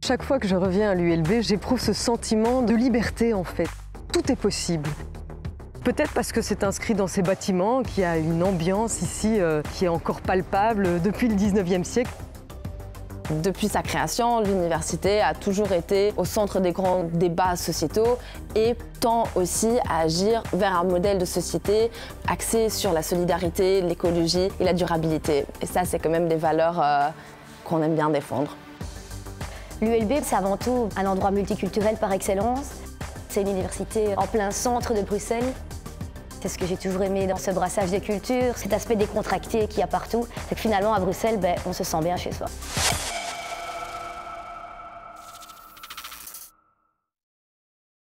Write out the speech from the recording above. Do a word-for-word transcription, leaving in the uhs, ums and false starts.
chaque fois que je reviens à l'U L B, j'éprouve ce sentiment de liberté en fait. Tout est possible. Peut-être parce que c'est inscrit dans ces bâtiments, qu'il y a une ambiance ici euh, qui est encore palpable depuis le dix-neuvième siècle. Depuis sa création, l'université a toujours été au centre des grands débats sociétaux et tend aussi à agir vers un modèle de société axé sur la solidarité, l'écologie et la durabilité. Et ça, c'est quand même des valeurs euh, qu'on aime bien défendre. L'U L B, c'est avant tout un endroit multiculturel par excellence. C'est une université en plein centre de Bruxelles. C'est ce que j'ai toujours aimé dans ce brassage des cultures, cet aspect décontracté qu'il y a partout. C'est que finalement, à Bruxelles, ben, on se sent bien chez soi.